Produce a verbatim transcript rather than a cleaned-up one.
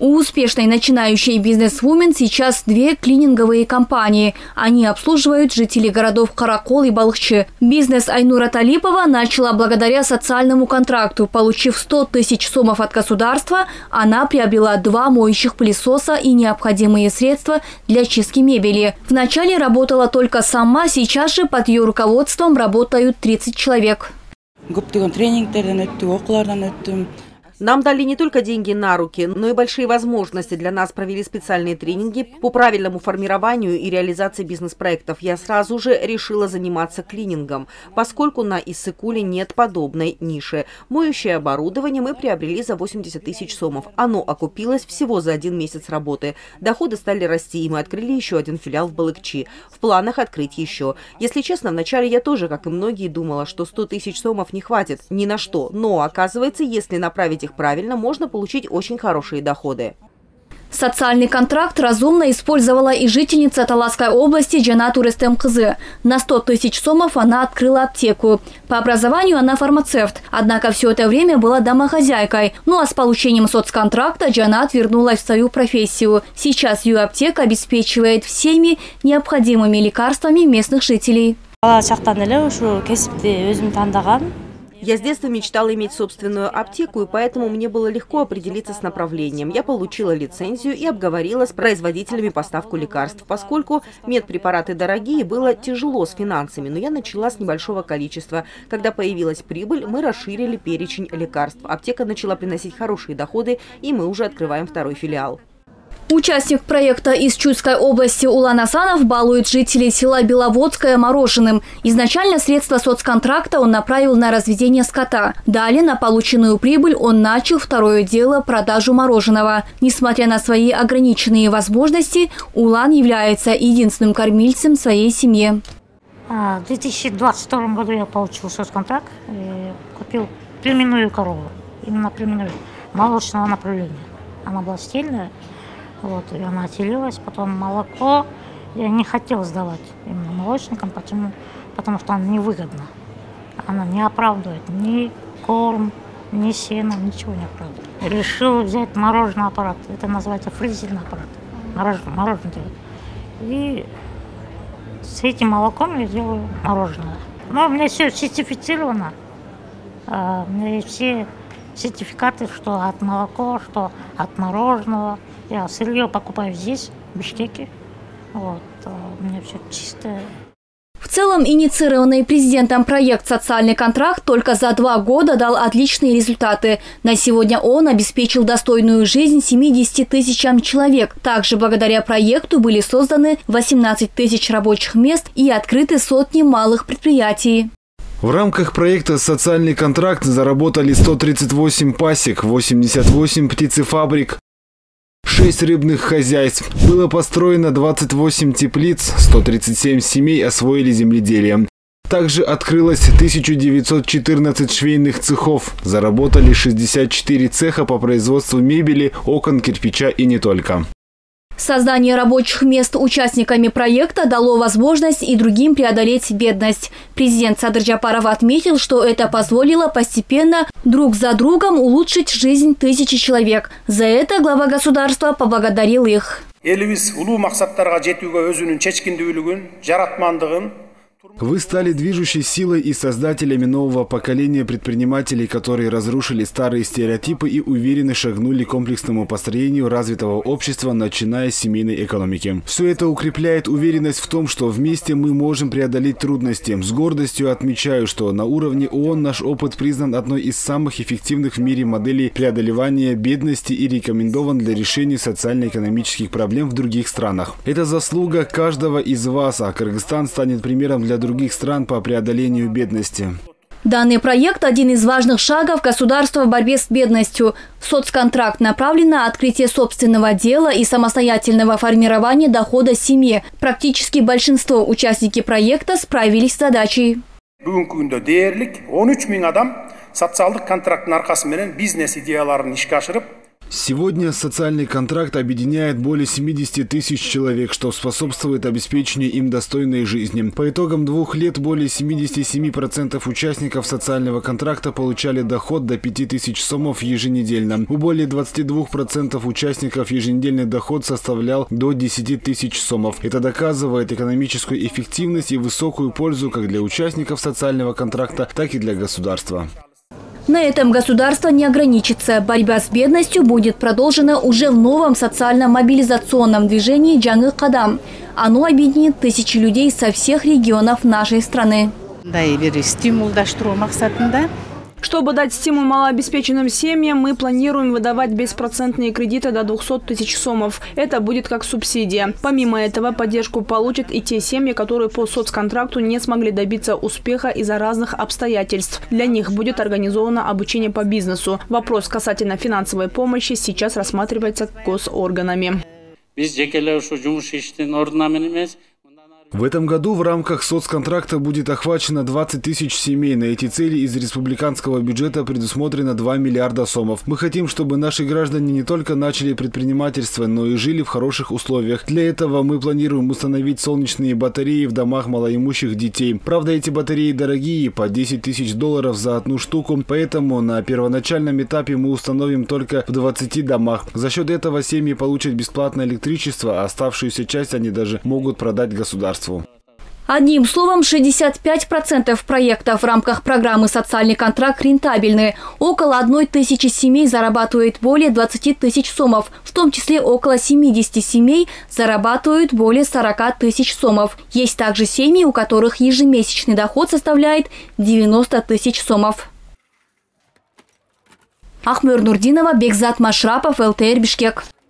У успешной начинающей бизнес-вумен сейчас две клининговые компании. Они обслуживают жителей городов Каракол и Балхчы. Бизнес Айнура Талипова начала благодаря социальному контракту. Получив сто тысяч сомов от государства, она приобрела два моющих пылесоса и необходимые средства для чистки мебели. Вначале работала только сама, сейчас же под ее руководством работают тридцать человек. Нам дали не только деньги на руки, но и большие возможности. Для нас провели специальные тренинги по правильному формированию и реализации бизнес-проектов. Я сразу же решила заниматься клинингом, поскольку на Иссык-Куле нет подобной ниши. Моющее оборудование мы приобрели за восемьдесят тысяч сомов. Оно окупилось всего за один месяц работы. Доходы стали расти, и мы открыли еще один филиал в Балыкчи. В планах открыть еще. Если честно, вначале я тоже, как и многие, думала, что сто тысяч сомов не хватит ни на что. Но, оказывается, если направить их правильно, можно получить очень хорошие доходы. Социальный контракт разумно использовала и жительница Таласской области Джанат Урестем Кызы. На сто тысяч сомов она открыла аптеку. По образованию она фармацевт, однако все это время была домохозяйкой. Ну а с получением соцконтракта Джанат вернулась в свою профессию. Сейчас ее аптека обеспечивает всеми необходимыми лекарствами местных жителей. Я с детства мечтала иметь собственную аптеку, и поэтому мне было легко определиться с направлением. Я получила лицензию и обговорила с производителями поставку лекарств. Поскольку медпрепараты дорогие, было тяжело с финансами, но я начала с небольшого количества. Когда появилась прибыль, мы расширили перечень лекарств. Аптека начала приносить хорошие доходы, и мы уже открываем второй филиал. Участник проекта из Чуйской области Улан Асанов балует жителей села Беловодское мороженым. Изначально средства соцконтракта он направил на разведение скота. Далее на полученную прибыль он начал второе дело – продажу мороженого. Несмотря на свои ограниченные возможности, Улан является единственным кормильцем своей семьи. В две тысячи двадцать втором году я получил соцконтракт и купил племенную корову. Именно племенную, молочного направления. Она была стельная. Вот, и она отелилась, потом молоко я не хотела сдавать именно молочникам, почему? Потому что она невыгодна. Она не оправдывает ни корм, ни сено, ничего не оправдывает. Решила взять мороженый аппарат, это называется фрезерный аппарат, мороженое, мороженое делать. И с этим молоком я делаю мороженое. Но у меня все сертифицировано, у меня есть все сертификаты, что от молока, что от мороженого. Я сырье покупаю здесь, в Бишкеке. Вот, у меня все чистое. В целом, инициированный президентом проект «Социальный контракт» только за два года дал отличные результаты. На сегодня он обеспечил достойную жизнь семидесяти тысячам человек. Также благодаря проекту были созданы восемнадцать тысяч рабочих мест и открыты сотни малых предприятий. В рамках проекта «Социальный контракт» заработали сто тридцать восемь пасек, восемьдесят восемь птицефабрик, шесть рыбных хозяйств. Было построено двадцать восемь теплиц, сто тридцать семь семей освоили земледелие. Также открылось тысяча девятьсот четырнадцать швейных цехов. Заработали шестьдесят четыре цеха по производству мебели, окон, кирпича и не только. Создание рабочих мест участниками проекта дало возможность и другим преодолеть бедность. Президент Садыр Джапаров отметил, что это позволило постепенно друг за другом улучшить жизнь тысячи человек. За это глава государства поблагодарил их. Вы стали движущей силой и создателями нового поколения предпринимателей, которые разрушили старые стереотипы и уверенно шагнули к комплексному построению развитого общества, начиная с семейной экономики. Все это укрепляет уверенность в том, что вместе мы можем преодолеть трудности. С гордостью отмечаю, что на уровне ООН наш опыт признан одной из самых эффективных в мире моделей преодолевания бедности и рекомендован для решения социально-экономических проблем в других странах. Это заслуга каждого из вас, а Кыргызстан станет примером для других стран по преодолению бедности. Данный проект – один из важных шагов государства в борьбе с бедностью. Соцконтракт направлен на открытие собственного дела и самостоятельного формирования дохода семьи. Практически большинство участников проекта справились с задачей. Сегодня социальный контракт объединяет более семидесяти тысяч человек, что способствует обеспечению им достойной жизни. По итогам двух лет более семидесяти семи процентов участников социального контракта получали доход до пяти тысяч сомов еженедельно. У более двадцати двух процентов участников еженедельный доход составлял до десяти тысяч сомов. Это доказывает экономическую эффективность и высокую пользу как для участников социального контракта, так и для государства. На этом государство не ограничится. Борьба с бедностью будет продолжена уже в новом социально-мобилизационном движении «Жаңы Кадам». Оно объединит тысячи людей со всех регионов нашей страны. Чтобы дать стимул малообеспеченным семьям, мы планируем выдавать беспроцентные кредиты до двухсот тысяч сомов. Это будет как субсидия. Помимо этого, поддержку получат и те семьи, которые по соцконтракту не смогли добиться успеха из-за разных обстоятельств. Для них будет организовано обучение по бизнесу. Вопрос касательно финансовой помощи сейчас рассматривается госорганами. В этом году в рамках соцконтракта будет охвачено двадцать тысяч семей. На эти цели из республиканского бюджета предусмотрено два миллиарда сомов. Мы хотим, чтобы наши граждане не только начали предпринимательство, но и жили в хороших условиях. Для этого мы планируем установить солнечные батареи в домах малоимущих детей. Правда, эти батареи дорогие, по десять тысяч долларов за одну штуку, поэтому на первоначальном этапе мы установим только в двадцати домах. За счет этого семьи получат бесплатное электричество, а оставшуюся часть они даже могут продать государству. Одним словом, шестьдесят пять процентов проектов в рамках программы «Социальный контракт» рентабельны. Около одной тысячи семей зарабатывают более двадцати тысяч сомов. В том числе около семидесяти семей зарабатывают более сорока тысяч сомов. Есть также семьи, у которых ежемесячный доход составляет девяносто тысяч сомов. Ахмер Нурдинова, Бекзат Машрапов, эл тэ эр Бишкек.